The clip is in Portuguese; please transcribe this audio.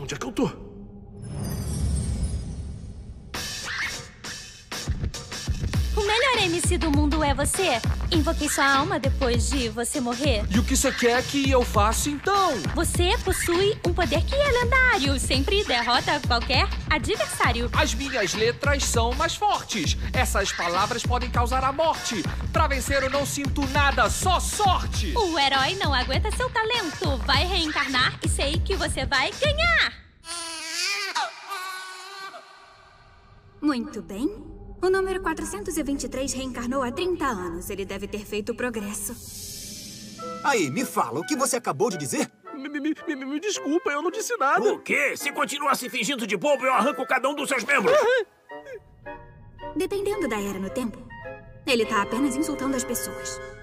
Onde é que eu tô? O melhor MC do mundo é você. Invoquei sua alma depois de você morrer. E o que você quer que eu faça, então? Você possui um poder que é lendário. Sempre derrota qualquer adversário. As minhas letras são mais fortes. Essas palavras podem causar a morte. Pra vencer eu não sinto nada, só sorte. O herói não aguenta seu talento. Vai reencarnar e sei que você vai ganhar. Muito bem. O número 423 reencarnou há 30 anos. Ele deve ter feito progresso. Aí, me fala, o que você acabou de dizer? Me desculpa, eu não disse nada. O quê? Se continuar se fingindo de bobo, eu arranco cada um dos seus membros. Dependendo da era no tempo, ele tá apenas insultando as pessoas.